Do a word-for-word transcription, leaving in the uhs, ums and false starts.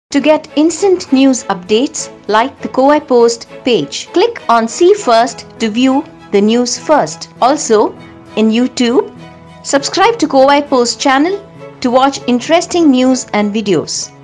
To get instant news updates, like the Kowai Post page. Click on See First to view the news first. Also, in YouTube, subscribe to Kowai Post channel to watch interesting news and videos.